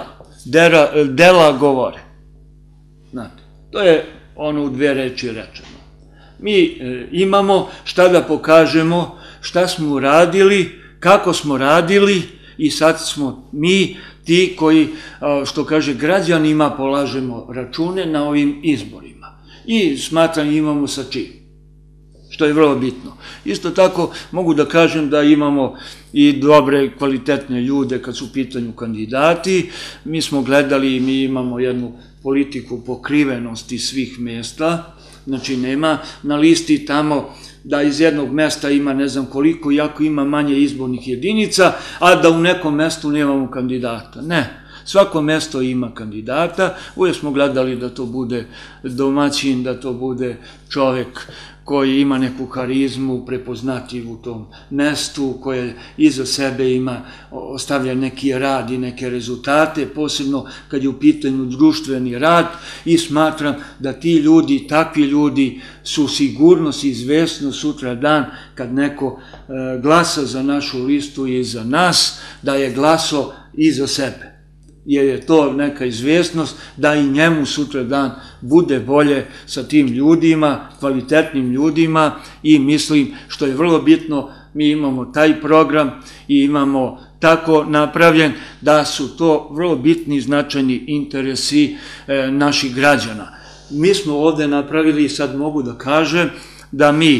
Dela govore. Znate, to je ono u 2 reči rečeno. Mi imamo šta da pokažemo, šta smo uradili, kako smo radili i sad smo mi ti koji, što kaže, građanima polažemo račune na ovim izborima. I smatram imamo sa čim, što je vrlo bitno. Isto tako mogu da kažem da imamo i dobre, kvalitetne ljude kad su u pitanju kandidati. Mi smo gledali i mi imamo jednu politiku pokrivenosti svih mesta. Znači, nema na listi tamo da iz jednog mesta ima ne znam koliko, iako ima manje izbornih jedinica, a da u nekom mestu nemamo kandidata. Ne. Svako mesto ima kandidata. Uvijek smo gledali da to bude domaćin, da to bude čovek koji ima neku harizmu, prepoznatljiv u tom mestu, koje iza sebe ostavlja neki rad i neke rezultate, posebno kad je u pitanju društveni rad, i smatram da ti ljudi, takvi ljudi su sigurnost i izvesnost sutra dan kad neko glasa za našu listu i za nas, da je glasao i za sebe. Jer je to neka izvesnost da i njemu sutra dan bude bolje sa tim ljudima, kvalitetnim ljudima, i mislim, što je vrlo bitno, mi imamo taj program i imamo tako napravljen da su to vrlo bitni i značajni interesi naših građana. Mi smo ovde napravili, i sad mogu da kažem, da mi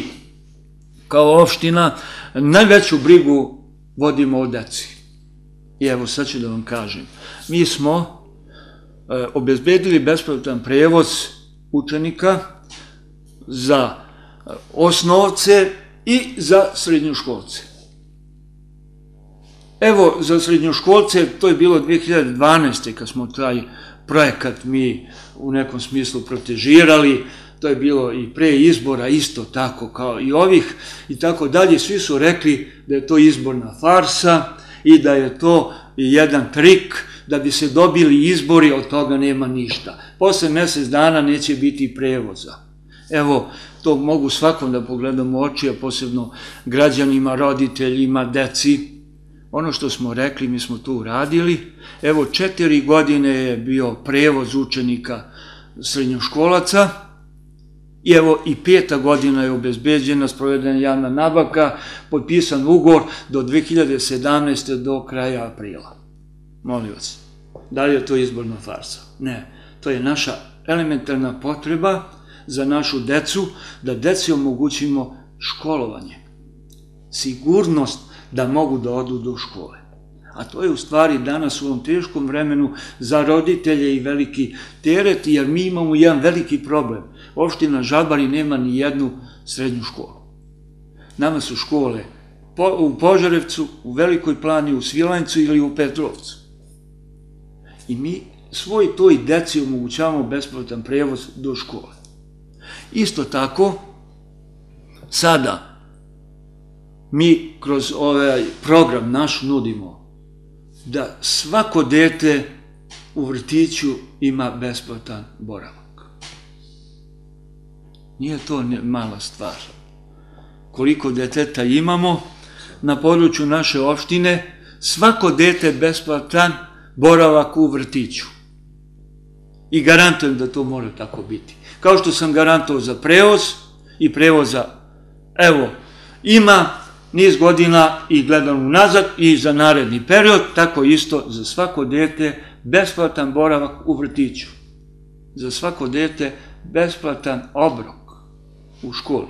kao opština najveću brigu vodimo o deci. I evo, sad ću da vam kažem. Mi smo obezbedili besplatan prevoz učenika za osnovce i za srednjoškolce. Evo, za srednjoškolce, to je bilo 2012. kad smo taj projekat mi u nekom smislu protežirali, to je bilo i pre izbora, isto tako kao i ovih i tako dalje. Svi su rekli da je to izborna farsa i da je to jedan trik da bi se dobili izbori, od toga nema ništa. Posle mjesec dana neće biti prevoza. Evo, to mogu svakom da pogledam u oči, a posebno građanima, roditeljima, deci. Ono što smo rekli, mi smo tu radili. Evo, 4 godine je bio prevoz učenika srednjoškolaca i evo i 5. godina je obezbeđena, sprovedena javna nabavka, potpisan ugovor do 2017. do kraja aprila. Molim vas, da li je to izborna farsa? Ne, to je naša elementarna potreba za našu decu, da deci omogućimo školovanje, sigurnost da mogu da odu do škole. A to je u stvari danas u ovom teškom vremenu za roditelje i veliki teret, jer mi imamo jedan veliki problem. Opština Žabari nema ni jednu srednju školu. Nama su škole u Požarevcu, u Velikoj Plani, u Svilajncu ili u Petrovcu. I mi svoj toj deci omogućavamo besplatan prevoz do škole. Isto tako, sada mi kroz ovaj program naš nudimo da svako dete u vrtiću ima besplatan boravak. Nije to mala stvar. Koliko deteta imamo na području naše opštine, svako dete besplatan boravak u vrtiću. I garantujem da to mora tako biti. Kao što sam garantovao za prevoz i prevoza, evo, ima niz godina i gledam unazad i za naredni period, tako isto za svako dete besplatan boravak u vrtiću. Za svako dete besplatan obrok u školi.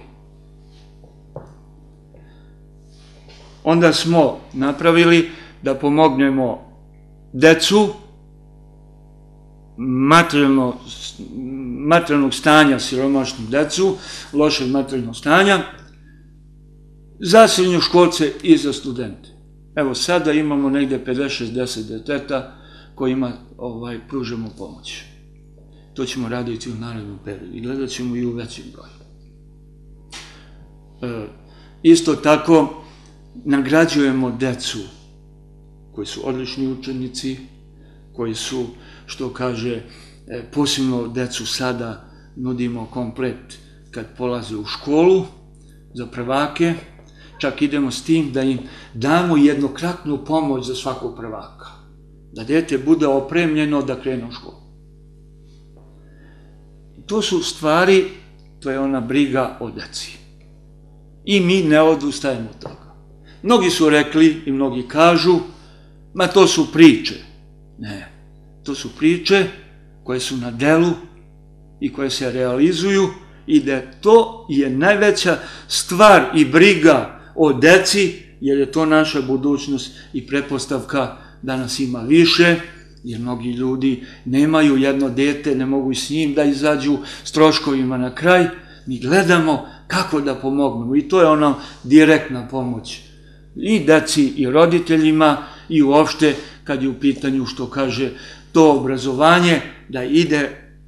Onda smo napravili da pomognemo decu materijalnog stanja, siromašnu decu, lošeg materijalnog stanja, za srednjoškolce i za studente. Evo, sada imamo negde 50-60 deteta kojima pružamo pomoć. To ćemo raditi u narednom periodu i gledat ćemo i u većem broju. Isto tako, nagrađujemo decu koji su odlični učenici, koji su, što kaže, posebno decu sada nudimo komplet kad polaze u školu za prvake, čak idemo s tim da im damo jednokratnu pomoć za svakog prvaka, da dete bude opremljeno da krene u školu. To su stvari, to je ona briga o deci. I mi ne odustajemo od toga. Mnogi su rekli i mnogi kažu, ma to su priče. Ne, to su priče koje su na delu i koje se realizuju i da to je najveća stvar i briga o deci, jer je to naša budućnost i pretpostavka da nas ima više, jer mnogi ljudi nemaju jedno dete, ne mogu i s njim da izađu s troškovima na kraj. Mi gledamo kako da pomognemo i to je ona direktna pomoć i deci i roditeljima i uopšte kad je u pitanju, što kaže, to obrazovanje, da ide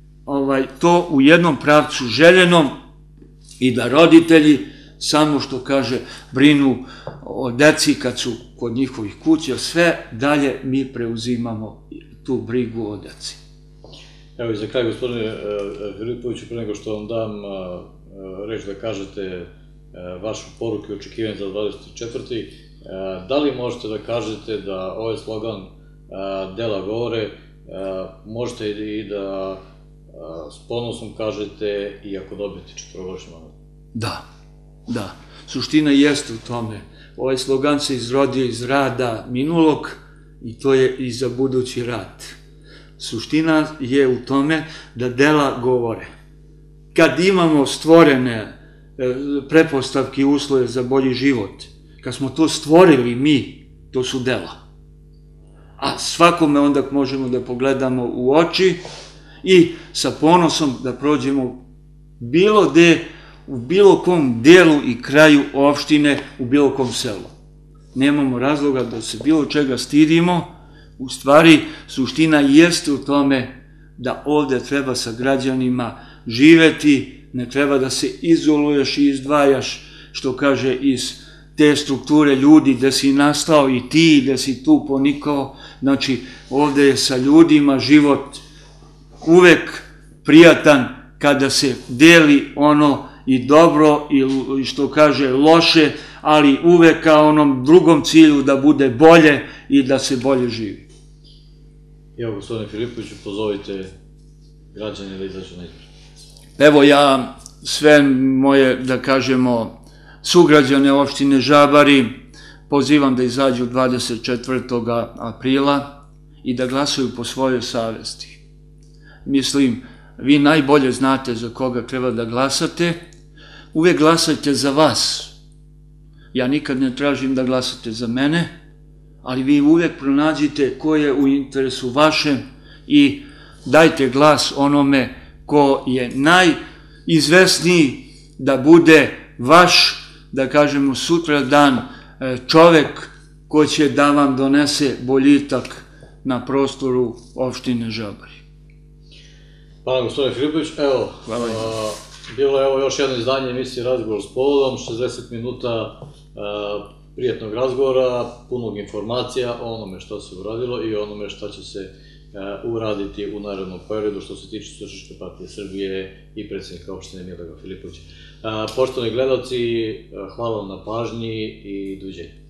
to u jednom pravcu željenom i da roditelji samo, što kaže, brinu o deci kad su kod njihovih kuća, sve dalje mi preuzimamo tu brigu o deci. Evo i za kraj, gospodine Filipoviću, pre nego što vam dam reč da kažete vašu poruku i očekivanje za 24. Da li možete da kažete da ovaj slogan dela govore, možete i da s ponosom kažete i ako dobijete 4-godišnji mandat? Da. Suština jeste u tome. Ovaj slogan se izrodio iz rada minulog i to je i za budući rad. Suština je u tome da dela govore. Kad imamo stvorene pretpostavke i uslove za bolji život, kad smo to stvorili mi, to su dela. A svakome onda možemo da pogledamo u oči i sa ponosom da prođemo bilo gde, u bilo kom delu i kraju opštine, u bilo kom selu. Nemamo razloga da se bilo čega stidimo. U stvari, suština jeste u tome da ovde treba sa građanima živeti, ne treba da se izoluješ i izdvajaš, što kaže, iz te strukture ljudi, gde si nastao i ti, gde si tu ponikao. Znači, ovde je sa ljudima život uvek prijatan kada se deli ono i dobro i što kaže loše, ali uvek ka onom drugom cilju da bude bolje i da se bolje živi. Evo, gospodine Filipoviću, pozovite građane da izađu na izbore. Evo ja sve moje, da kažemo, sugrađane opštine Žabari pozivam da izađu 24. aprila i da glasaju po svojoj savesti. Mislim, vi najbolje znate za koga treba da glasate, uvek glasajte za vas. Ja nikad ne tražim da glasate za mene, ali vi uvek pronađite ko je u interesu vašem i dajte glas onome ko je najizvesniji da bude vaš, da kažemo, sutra dan čovek ko će da vam donese boljitak na prostoru opštine Žabari. Hvala, gospodine Filipović. Evo, bilo je ovo još jedno izdanje emisije Razgovor s povodom, 60 minuta prijatnog razgovora, punog informacija o onome što se uradilo i onome šta će se uraditi u narednom periodu što se tiče Socijalističke partije Srbije i predsjednika opštine Miodraga Filipovića. Poštovani gledalci, hvala vam na pažnji i doviđenja.